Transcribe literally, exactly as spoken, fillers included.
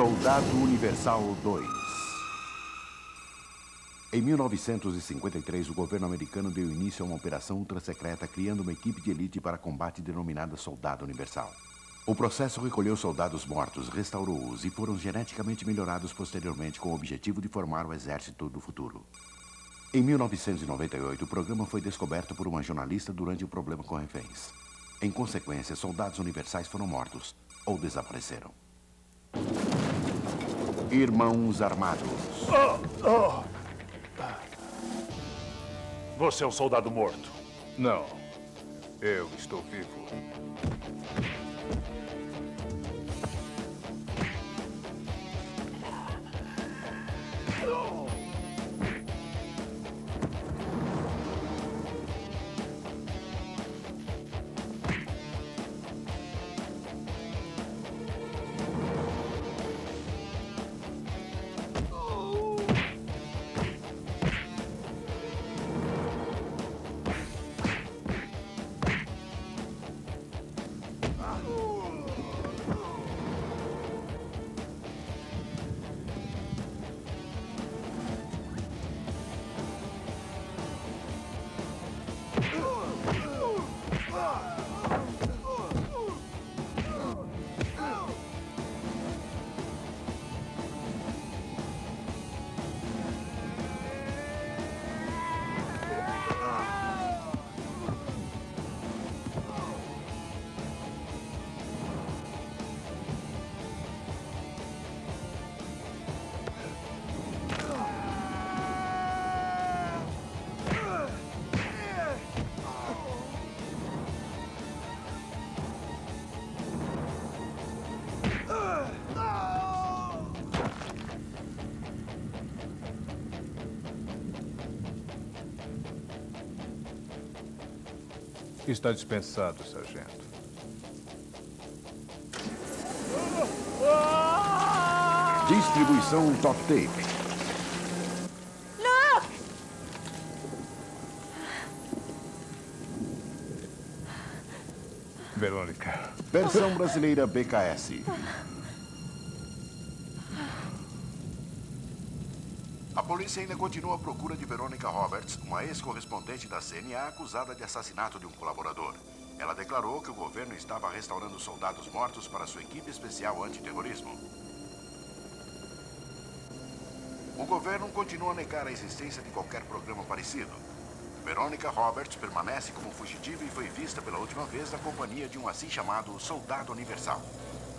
Soldado Universal dois. Em mil novecentos e cinquenta e três, o governo americano deu início a uma operação ultrasecreta criando uma equipe de elite para combate denominada Soldado Universal. O processo recolheu soldados mortos, restaurou-os e foram geneticamente melhorados posteriormente com o objetivo de formar o exército do futuro. Em mil novecentos e noventa e oito, o programa foi descoberto por uma jornalista durante um problema com reféns. Em consequência, soldados universais foram mortos ou desapareceram. Irmãos Armados. Oh, oh. Você é um soldado morto. Não. Eu estou vivo. Está dispensado, sargento. Distribuição Top Tape. Não! Verônica. Versão brasileira B K S. A polícia ainda continua à procura de Veronica Roberts, uma ex-correspondente da C N A acusada de assassinato de um colaborador. Ela declarou que o governo estava restaurando soldados mortos para sua equipe especial antiterrorismo. O governo continua a negar a existência de qualquer programa parecido. Veronica Roberts permanece como fugitiva e foi vista pela última vez na companhia de um assim chamado Soldado Universal.